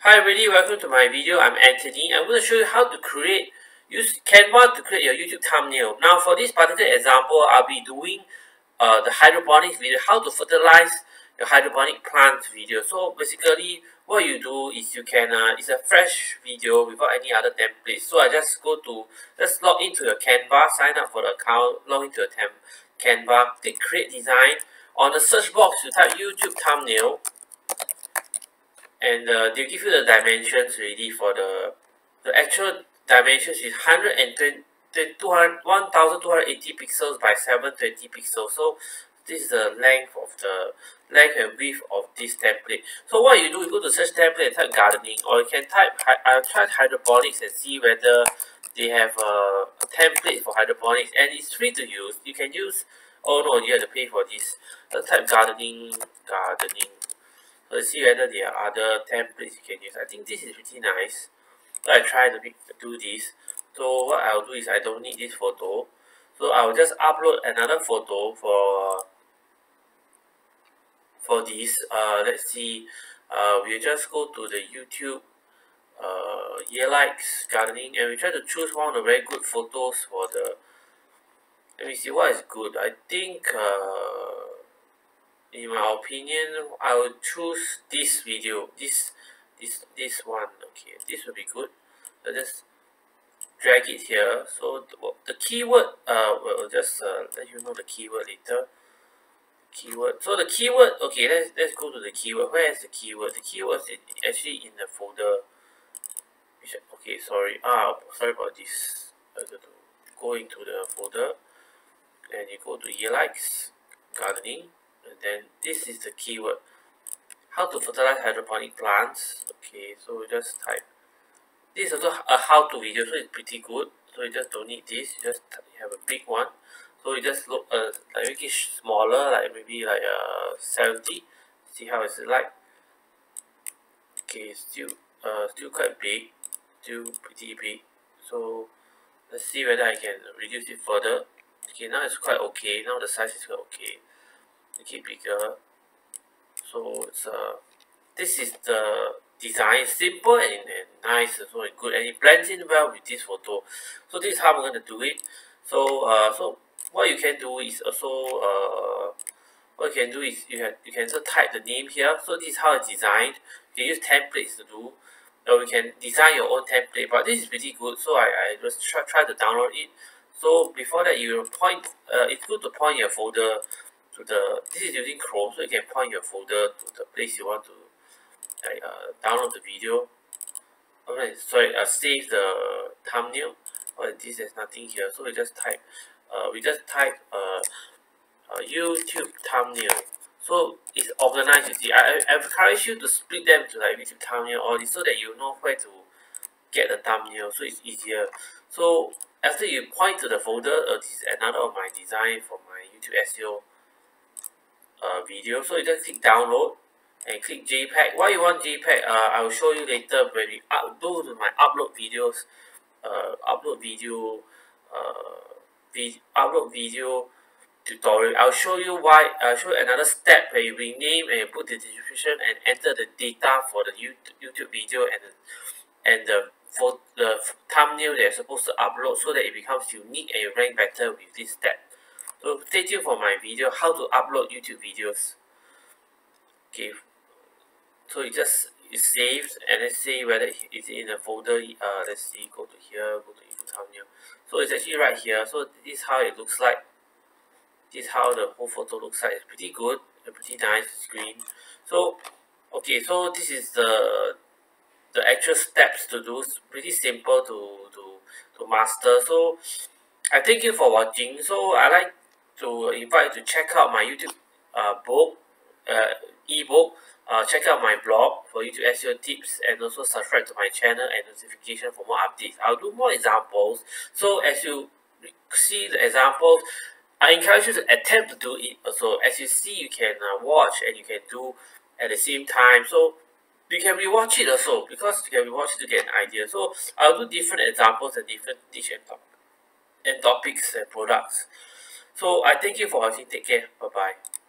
Hi everybody, welcome to my video. I'm Anthony. I'm going to show you how to use Canva to create your YouTube thumbnail. Now for this particular example, I'll be doing the hydroponics video, how to fertilize your hydroponic plants video. So basically what you do is you can, it's a fresh video without any other templates. So I just log into your Canva, sign up for the account, log into your Canva, click create design. On the search box, you type YouTube thumbnail. And they give you the dimensions already. For the actual dimensions is 1280 pixels by 720 pixels. So this is the length and width of this template. So what you do, you go to search template and type gardening, or you can type I'll try hydroponics and see whether they have a template for hydroponics, and it's free to use. You can use, oh no, you have to pay for this. Let's type gardening. So let's see whether there are other templates you can use. I think this is pretty nice. So I try to do this. So what I'll do is I don't need this photo. So I'll just upload another photo for this. Let's see. We'll just go to the YouTube likes gardening, and we try to choose one of the very good photos for the. Let me see what is good. I think in my opinion, I will choose this video. This one. Okay, this will be good. So just drag it here. So the keyword, we'll just let you know the keyword later. Keyword. So the keyword. Okay, let's go to the keyword. Where is the keyword? The keyword is actually in the folder. Okay, sorry. Sorry about this. I have to go into the folder, and you go to likes gardening. And then this is the keyword, how to fertilize hydroponic plants. Okay, so we just type. This is also a how-to video, so it's pretty good. So you just don't need this. You just have a big one. So you just look like make it smaller, like maybe like 70. See how is it like? Okay, still quite big, still pretty big. So let's see whether I can reduce it further. Okay, now it's quite okay. Now the size is quite okay. Make it bigger. So it's this is the design, simple and nice, so good, and it blends in well with this photo. So this is how we're going to do it. So so what you can do is also you can also type the name here. So this is how it's designed. You can use templates to do, or you can design your own template, but this is pretty good. So I just try to download it. So before that, you point it's good to point your folder to this is using Chrome, so you can point your folder to the place you want to download the video. Okay, sorry, save the thumbnail. This has nothing here, so we just type YouTube thumbnail. So it's organized. You see, I encourage you to split them to like YouTube thumbnail, all this, so that you know where to get the thumbnail, so it's easier. So after you point to the folder, this is another of my design for my YouTube SEO video. So you just click download and click JPEG. Why you want JPEG? I will show you later when we do my upload videos. Upload video tutorial. I'll show you why. I'll show you another step where you rename and you put the description and enter the data for the YouTube video and for the thumbnail that you're supposed to upload, so that it becomes unique and you rank better with this step. So stay tuned for my video how to upload YouTube videos. Okay, so it saves, and let's see whether it's in a folder. Let's see, go to here, go to YouTube thumbnail. So it's actually right here. So this is how it looks like. This is how the whole photo looks like. It's pretty good, a pretty nice screen. So okay, so this is the actual steps to do. It's pretty simple to master. So I thank you for watching. So I like to invite you to check out my YouTube ebook. Check out my blog for YouTube SEO tips, and also subscribe to my channel and notification for more updates. I'll do more examples. So as you see the examples, I encourage you to attempt to do it. So as you see, you can watch and you can do at the same time. So you can rewatch it also, because you can rewatch it to get an idea. So I'll do different examples and different niche and topics and products. So I thank you for watching. Take care. Bye bye.